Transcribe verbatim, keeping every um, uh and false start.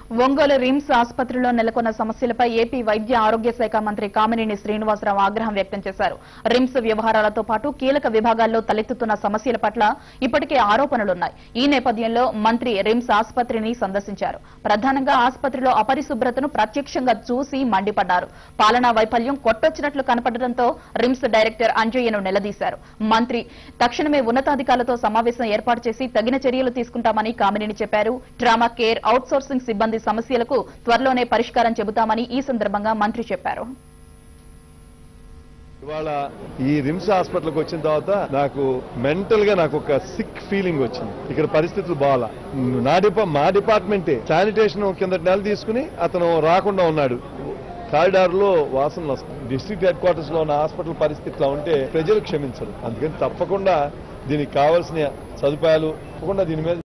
Ongole RIMS ఆసుపత్రిలో నెలకొన్న సమస్యలపై ఏపీ వైద్య ఆరోగ్య శాఖ మంత్రి కామినేని శ్రీనివాసరావు ఆగ్రహం వ్యక్తం చేశారు. రిమ్స్ వ్యవహారాలతో పాటు కీలక విభాగాల్లో తలెత్తుతున్న సమస్యల పట్ల ఇప్పటికే ఆరోపణలున్నాయి. ఈ నేపథ్యంలో మంత్రి రిమ్స్ ఆసుపత్రిని సందర్శించారు. ప్రధానంగా ఆసుపత్రిలో అపరిశుభ్రతను ప్రత్యక్షంగా చూసి మండిపడ్డారు. పాలనా వైఫల్యం కొట్టొచ్చినట్లు కనపడడంతో రిమ్స్ డైరెక్టర్ అంజయ్యను నిలదీశారు. మంత్రి తక్షణమే ఉన్నతాధికారులతో సమావేశం ఏర్పాటు చేసి తగిన చర్యలు తీసుకుంటామని కామినేని చెప్పారు. ట్రామా కేర్, అవుట్సోర్సింగ్ సిబ్బంది సమస్యలకు త్వరలోనే పరిష్కారం చెబుతామని ఈ సందర్భంగా మంత్రి చెప్పారు. ఇవాళ ఈ రిమ్స్ హాస్పిటల్కి వచ్చిన తర్వాత నాకు మెంటల్ గా నాకు ఒక సిక్ ఫీలింగ్ వచ్చింది. ఇక్కడ పరిస్థితులు బాగా నా డిపా మా డిపార్ట్మెంటే శానిటేషన్ కింద నెల తీసుకుని అతను రాకుండా ఉన్నాడు. కారిడార్ లో వాసనలు వస్తాయి. డిస్ట్రిక్ట్ హెడ్ క్వార్టర్స్ లో ఉన్న హాస్పిటల్ పరిస్థితిలో ఉంటే ప్రజలు క్షమించరు. అందుకని తప్పకుండా దీనికి కావాల్సిన సదుపాయాలు తప్పకుండా దీని మీద